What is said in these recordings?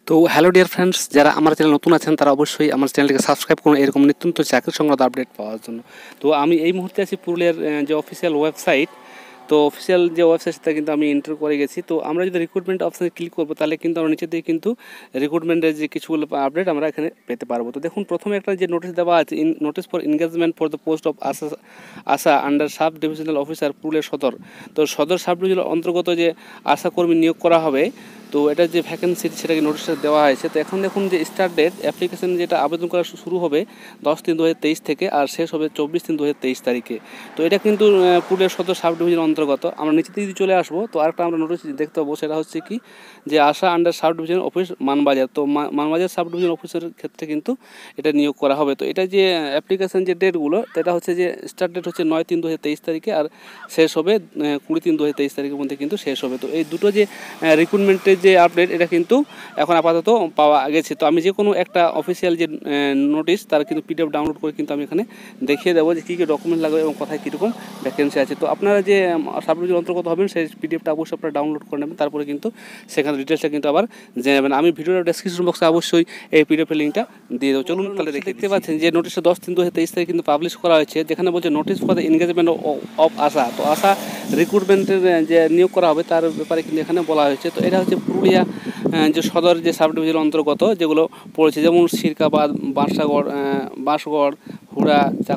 তো hello dear friends, যারা আমার চ্যানেল নতুন আছেন তারা অবশ্যই আমার চ্যানেলটিকে সাবস্ক্রাইব করুন এরকম নিত্য নতুন চাকরি সংক্রান্ত আপডেট পাওয়ার জন্য। তো আমি এই মুহূর্তে আছি পুরুলিয়ার যে অফিসিয়াল ওয়েবসাইট। তো অফিসিয়াল যে ওয়েবসাইট সেটা কিন্তু আমি এন্টার করে গেছি। তো আমরা যদি রিক্রুটমেন্ট অপশানে ক্লিক করবো তাহলে কিন্তু আমরা নিচে দিয়ে কিন্তু রিক্রুটমেন্টের যে কিছুগুলো আপডেট আমরা এখানে পেতে পারবো। তো দেখুন, প্রথমে একটা যে নোটিশ দেওয়া আছে, notice for engagement for the post of Asha under sub divisional officer Purulia Sadar. তো সদর সাব ডিভিশনাল অন্তর্গত যে আশা কর্মী নিয়োগ করা হবে, তো এটা যে ভ্যাকেন্সি সেটাকে নোটিশটা দেওয়া হয়েছে। তো এখন দেখুন যে স্টার্ট ডেট অ্যাপ্লিকেশন যেটা আবেদন করা শুরু হবে 10/3/2023 থেকে আর শেষ হবে 24/3/2023 তারিখে। তো এটা কিন্তু পুরুলিয়া সদর সাব ডিভিশনের অন্তর্গত। আমরা নিচে দিকে চলে আসবো, তো আরেকটা আমরা নোটিশ দেখতে পাবো, সেটা হচ্ছে কি যে Asha under sub division office Manbazar. তো মানবাজার সাব ডিভিশন অফিসের ক্ষেত্রে কিন্তু এটা নিয়োগ করা হবে। তো এটা যে অ্যাপ্লিকেশন যে ডেটগুলো, এটা হচ্ছে যে স্টার্ট ডেট হচ্ছে 9/3/2023 তারিখে আর শেষ হবে 20/3/2023 তারিখের মধ্যে কিন্তু শেষ হবে। তো এই দুটো যে রিক্রুটমেন্টের যে আপডেট, এটা কিন্তু এখন আপাতত পাওয়া গেছে। তো আমি যে কোনো একটা অফিসিয়াল যে নোটিশ তার কিন্তু পিডিএফ ডাউনলোড করে কিন্তু আমি এখানে দেখিয়ে দেবো যে কী কী ডকুমেন্ট লাগবে এবং কোথায় কীরকম ভ্যাকেন্সি আছে। তো আপনারা যে সাব ডিভিশন অন্তর্গত হবেন সেই পিডিএফটা অবশ্যই আপনারা ডাউনলোড করে নেবেন, তারপরে কিন্তু সেখানে ডিটেলসটা কিন্তু আবার জেনে নেবেন। আমি ভিডিওর ডেসক্রিপশন বক্সে অবশ্যই এই পিডিএফের লিঙ্কটা দিয়ে দেবো। চলুন তাহলে দেখতে পাচ্ছেন যে নোটিশটা 10/3/2023 তারিখে কিন্তু পাবলিশ করা হয়েছে, যেখানে বলছে notice for the engagement of Asha. তো আশা রিক্রুটমেন্টের যে নিয়োগ করা হবে তার ব্যাপারে কিন্তু এখানে বলা হয়েছে। তো এটা হচ্ছে পুরুলিয়া যে সদর যে সাব ডিভিশনের অন্তর্গত যেগুলো পড়েছে, যেমন Shirkabad, Bansgarh, Hura,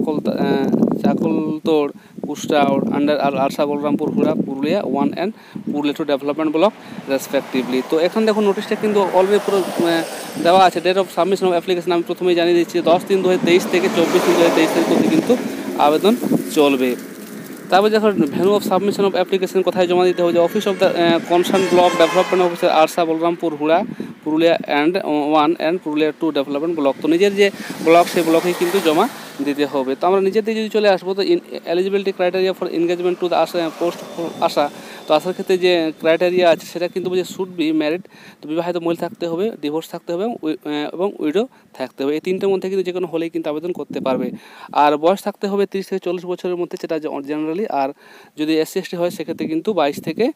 Chakaltor, Kustaur under Arsha, Balarampur, Hura, Purulia 1 and Purulia 2 development block respectively. তো এখন দেখুন নোটিশটা কিন্তু অলরেডি পুরো দেওয়া আছে। Date of submission of application আমি প্রথমেই জানিয়ে দিচ্ছি 10/3/2023 থেকে 24/3/2023 তারিখ অবধি কিন্তু আবেদন চলবে। তারপর দেখো venue of submission of application কোথায় জমা দিতে হবে, যে office of the concern block development officer Arsha, Balarampur, Hura, Purulia 1 and Purulia 2 development block. তো নিজের যে ব্লক সেই ব্লকেই কিন্তু জমা দিতে হবে। তো আমরা নিজের দিকে যদি চলে আসবো, তো eligibility criteria for engagement to the ASHA post ASHA. তো আসার ক্ষেত্রে যে ক্রাইটেরিয়া আছে সেটা কিন্তু বলছে শুড বি ম্যারিড। তো বিবাহিত মহিলা থাকতে হবে, ডিভোর্স থাকতে হবে এবং উইডো থাকতে হবে। এই তিনটের মধ্যে কিন্তু যে কোনো হলেই কিন্তু আবেদন করতে পারবে। আর বয়স থাকতে হবে 30 থেকে 40 বছরের মধ্যে, সেটা জেনারেলি। আর যদি SC ST হয় সেক্ষেত্রে কিন্তু 22 থেকে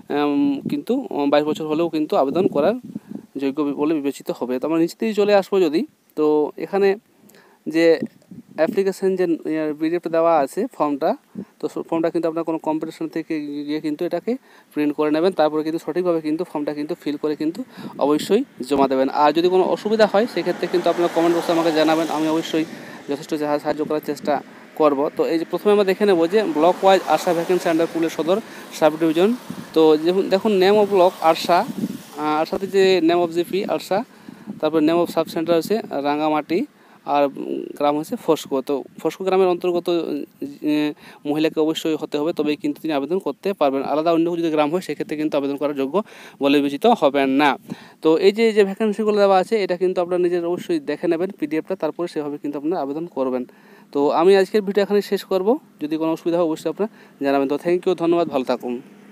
22 বছর হলেও কিন্তু আবেদন করার যোগ্য বলে বিবেচিত হবে। তো আমরা নিচে দিয়ে চলে আসবো যদি, তো এখানে যে অ্যাপ্লিকেশন যে পিডিএফটা দেওয়া আছে ফর্মটা, তো ফর্মটা কিন্তু আপনার কোনো কম্পিটিশন থেকে গিয়ে কিন্তু এটাকে প্রিন্ট করে নেবেন, তারপরে কিন্তু সঠিকভাবে কিন্তু ফর্মটা কিন্তু ফিল করে কিন্তু অবশ্যই জমা দেবেন। আর যদি কোনো অসুবিধা হয় সেক্ষেত্রে কিন্তু আপনার কমেন্ট বক্সে আমাকে জানাবেন, আমি অবশ্যই যথেষ্ট সাহায্য করার চেষ্টা করব। তো এই যে প্রথমে আমরা দেখে নেব যে block wise Arsha vacancy under Purulia Sadar sub division. তো দেখুন নেম অফ ব্লক আরসা, আরসাতে যে নেম অফ জিপি আরসা, তারপর নেম অফ সাব সেন্টার হচ্ছে রাঙামাটি, আর গ্রাম হচ্ছে ফস্কো। তো ফস্কো গ্রামের অন্তর্গত মহিলাকে অবশ্যই হতে হবে, তবেই কিন্তু তিনি আবেদন করতে পারবেন। আলাদা অন্য যদি গ্রাম হয় সেক্ষেত্রে কিন্তু আবেদন করার যোগ্য বলে বিবেচিত হবেন না। তো এই যে ভ্যাকেন্সিগুলো দেওয়া আছে এটা কিন্তু আপনারা নিজের অবশ্যই দেখে নেবেন পিডিএফটা, তারপরে সেভাবে কিন্তু আপনারা আবেদন করবেন। তো আমি আজকের ভিডিও এখানে শেষ করব, যদি কোনো অসুবিধা হয় অবশ্যই আপনারা জানাবেন। তো থ্যাংক ইউ, ধন্যবাদ, ভালো থাকুন।